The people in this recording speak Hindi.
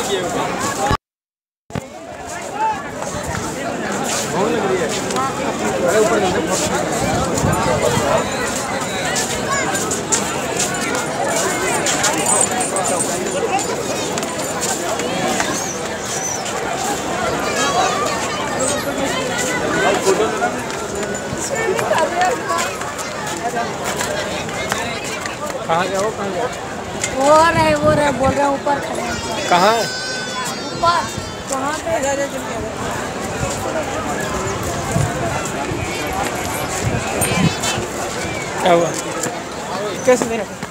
कहाँ गया वो? कहाँ गया? वो रहे बोल रहे हैं ऊपर खड़े हैं। कहाँ है? ऊपर वहाँ पे। क्या हुआ? कैसे नहीं?